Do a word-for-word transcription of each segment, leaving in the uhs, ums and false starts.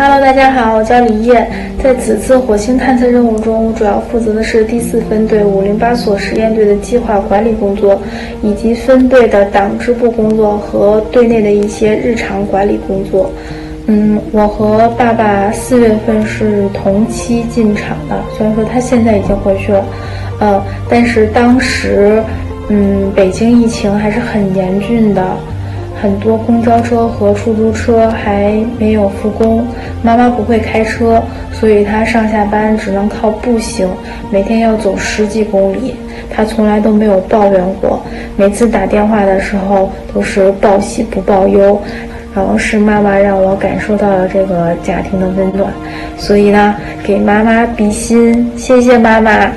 Hello， 大家好，我叫李烨。在此次火星探测任务中，我主要负责的是第四分队五零八所实验队的计划管理工作，以及分队的党支部工作和队内的一些日常管理工作。嗯，我和爸爸四月份是同期进场的，虽然说他现在已经回去了，呃，但是当时，嗯，北京疫情还是很严峻的。很多公交车和出租车还没有复工，妈妈不会开车，所以她上下班只能靠步行，每天要走十几公里。她从来都没有抱怨过，每次打电话的时候都是报喜不报忧，然后是妈妈让我感受到了这个家庭的温暖，所以呢，给妈妈比心，谢谢妈妈。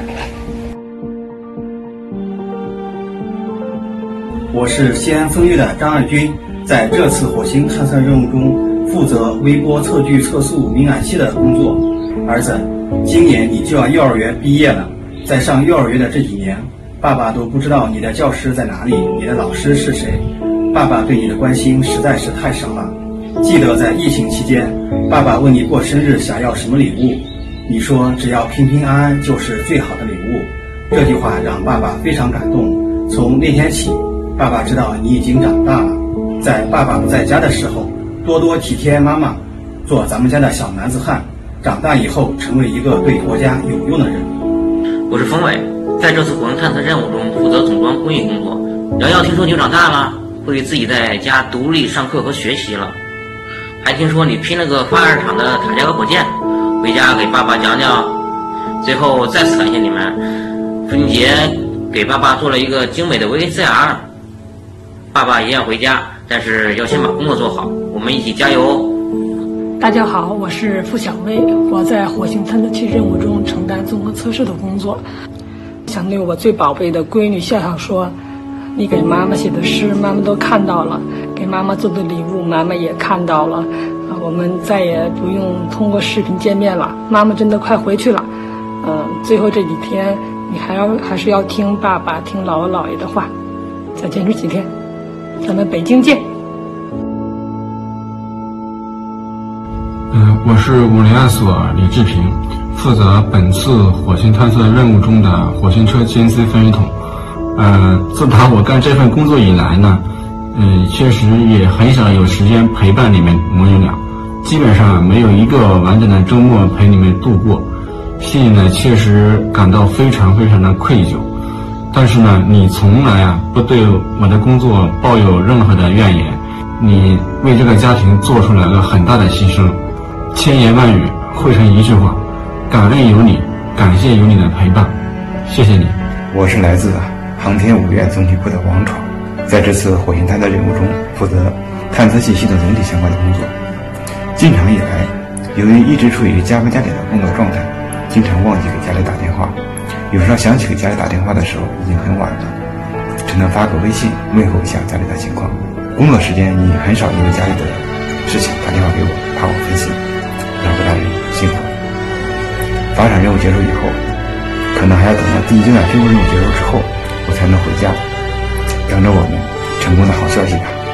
我是西安分队的张爱军，在这次火星探测任务中负责微波测距测速敏感器的工作。儿子，今年你就要幼儿园毕业了，在上幼儿园的这几年，爸爸都不知道你的教师在哪里，你的老师是谁。爸爸对你的关心实在是太少了。记得在疫情期间，爸爸问你过生日想要什么礼物，你说只要平平安安就是最好的礼物。这句话让爸爸非常感动。从那天起，爸爸知道你已经长大了，在爸爸不在家的时候，多多体贴妈妈，做咱们家的小男子汉，长大以后成为一个对国家有用的人。 我是冯伟，在这次火星探测任务中负责总装工艺工作。瑶瑶听说你长大了，会自己在家独立上课和学习了，还听说你拼了个发二厂的塔加格火箭，回家给爸爸讲讲。最后再次感谢你们，父亲节给爸爸做了一个精美的 V C R。爸爸也要回家，但是要先把工作做好，我们一起加油哦！ 大家好，我是付小薇，我在火星探测器任务中承担综合测试的工作。想对我最宝贝的闺女笑笑说，你给妈妈写的诗妈妈都看到了，给妈妈做的礼物妈妈也看到了，啊，我们再也不用通过视频见面了，妈妈真的快回去了。嗯、呃，最后这几天你还要还是要听爸爸听姥姥姥爷的话，再坚持几天，咱们北京见。 呃，我是五零二所李志平，负责本次火星探测任务中的火星车 G N C 分析筒。呃，自打我干这份工作以来呢，嗯、呃，确实也很少有时间陪伴你们母女俩，基本上没有一个完整的周末陪你们度过，心里呢确实感到非常非常的愧疚。但是呢，你从来啊不对我的工作抱有任何的怨言，你为这个家庭做出了个很大的牺牲，千言万语汇成一句话：感恩有你，感谢有你的陪伴，谢谢你。 我是来自航天五院总体部的王闯，在这次火星探测任务中负责探测器系统总体相关的工作。进场以来，由于一直处于加班加点的工作状态，经常忘记给家里打电话。有时候想起给家里打电话的时候已经很晚了，只能发个微信问候一下家里的情况。工作时间你很少因为家里的事情打电话给我，怕我分心，让不大人辛苦。发展任务结束以后，可能还要等到第一阶段飞过任务结束之后，我才能回家，等着我们成功的好消息吧。